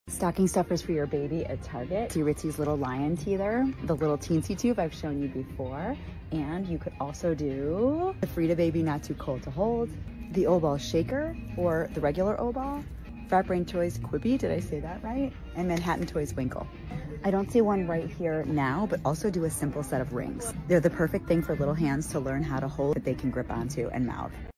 Stocking stuffers for your baby at Target. See Ritzy's little lion teether, the little teensy tube I've shown you before. And you could also do the Frida Baby Not Too Cold to Hold, the Oball Shaker or the regular Oball, Fat Brain Toys Quippy, did I say that right? And Manhattan Toys Winkle. I don't see one right here now, but also do a simple set of rings. They're the perfect thing for little hands to learn how to hold that they can grip onto and mouth.